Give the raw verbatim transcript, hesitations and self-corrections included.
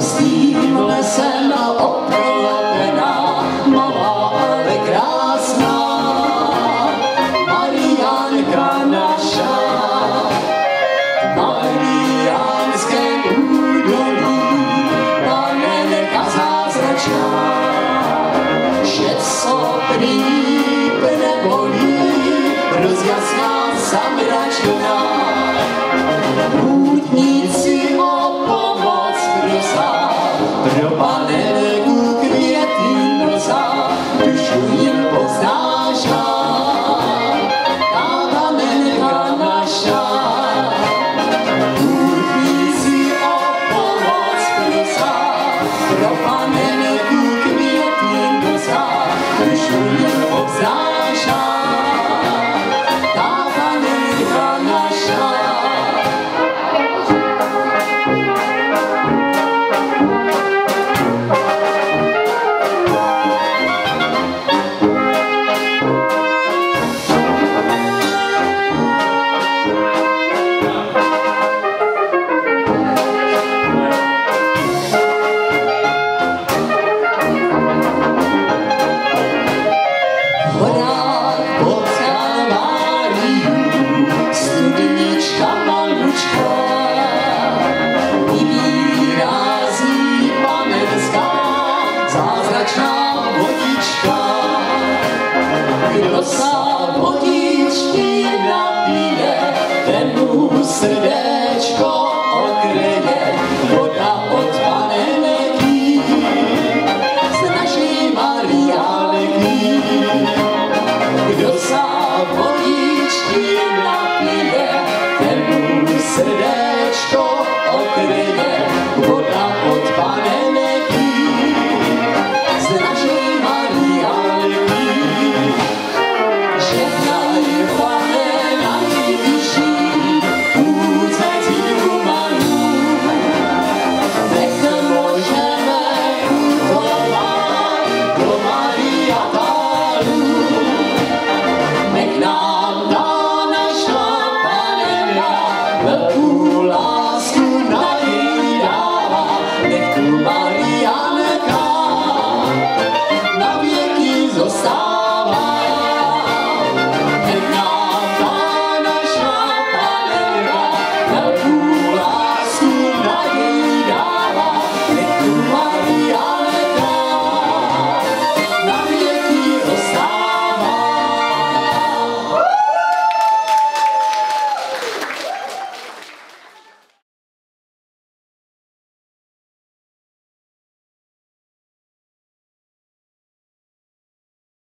s tím lesem obklopená, malá, ale krásná, Mariánka naša. V Mariánském údolí panenka zázračná, že co prý nebolí, rozjasná zamračená. Půtníci o pomoc prosá, pro panenku květy nosá, dušu jim poznášá, ta panenka naša. Půtníci o pomoc prosá, pro panenku květy nosá, dušu jim poznášá, ta panenka naša. Zázračná vodička, kdo sa vodičky napije, ten mu srdce